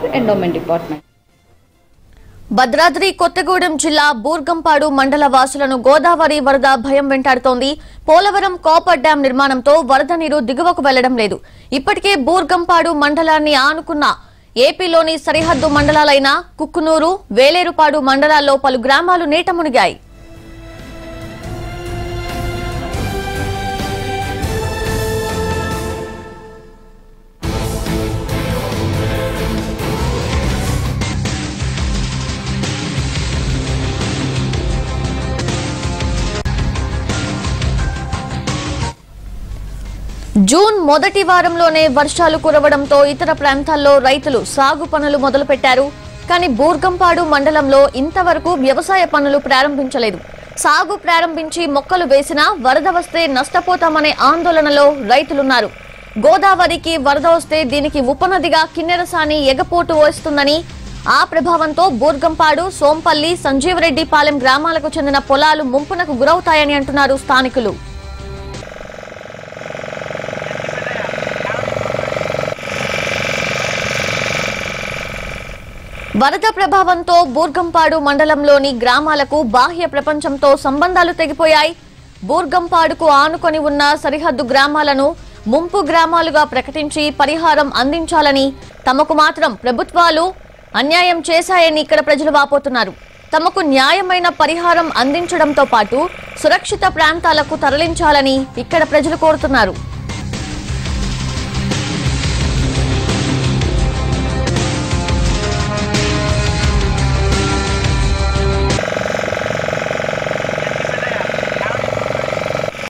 Endowment department. Bhadradri Kothagudem జిల్లా బూర్గంపాడు మండల వాసులను గోదావరి వరద భయం వెంటాడుతోంది. పోలవరం కాపర్ డ్యాం నిర్మాణంతో వరద నీరు దిగువకు వెళ్లడం లేదు. ఇప్పటికే బూర్గంపాడు మండలాన్ని ఆనుకున్న ఏపీలోని సరిహద్దు మండలాలైన కుక్కునూరు, వేలేరుపాడు మండలాల్లో పలు గ్రామాలు నీట మునిగాయి. జూన్ మొదటి వారంలోనే వర్షాలు కురవడంతో ఇతర ప్రాంతాల్లో రైతులు సాగు పనులు మొదలుపెట్టారు. కానీ బూర్గంపాడు మండలంలో ఇంతవరకు వ్యవసాయ పనులు ప్రారంభించలేదు. సాగు ప్రారంభించి మొక్కలు వేసినా వరద వస్తే నష్టపోతామనే ఆందోళనలో రైతులున్నారు. గోదావరికి వరద వస్తే దీనికి ఉపనదిగా కిన్నెరసాని ఎగపోటు వస్తుందని, ఆ ప్రభావంతో బూర్గంపాడు, సోంపల్లి, సంజీవరెడ్డిపాలెం గ్రామాలకు చెందిన పొలాలు ముంపునకు గురవుతాయని అంటున్నారు స్థానికులు. వరద ప్రభావంతో బూర్గంపాడు మండలంలోని గ్రామాలకు బాహ్య ప్రపంచంతో సంబంధాలు తెగిపోయాయి. బూర్గంపాడుకు ఆనుకొని ఉన్న సరిహద్దు గ్రామాలను ముంపు గ్రామాలుగా ప్రకటించి పరిహారం అందించాలని, తమకు మాత్రం ప్రభుత్వాలు అన్యాయం చేశాయని ఇక్కడ ప్రజలు వాపోతున్నారు. తమకు న్యాయమైన పరిహారం అందించడంతో పాటు సురక్షిత ప్రాంతాలకు తరలించాలని ఇక్కడ ప్రజలు కోరుతున్నారు.